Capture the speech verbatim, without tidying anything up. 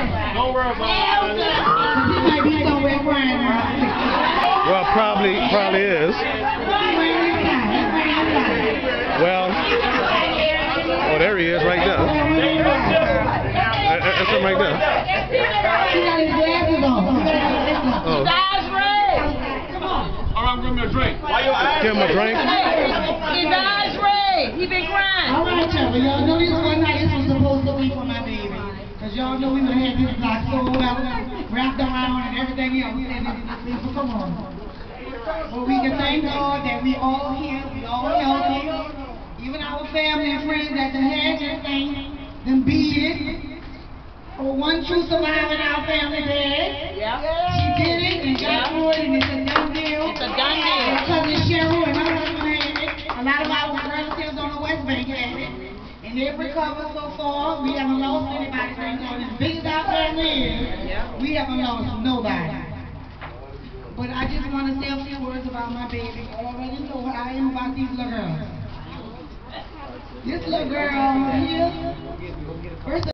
Don't worry about it. He might be somewhere crying now. Well, probably, probably is. Well, oh, there he is, right there. That's him right there. He got his glasses on. Oh. His eyes red. All right, give him a drink. Why you asking? Give him a drink. His eyes red. He been crying. All right, y'all. Y'all know this one night this was supposed to be for my baby. Because y'all know we would have had this block so well wrapped around and everything else. And so come on. But we can thank God that we all here, we all healthy. Even our family and friends that done had this thing, them beat it. Oh, one true survivor in our family did. Yeah. She did it and got through it, and it's a done deal. It's a done deal. And cousin Cheryl and her husband had it. A lot of our relatives on the West Bank had it. And they've recovered so far. We haven't lost anybody. Thank God. As big as our family is, we haven't lost nobody. But I just want to say a few words about my baby. I already know what I am about these little girls. This little girl here, first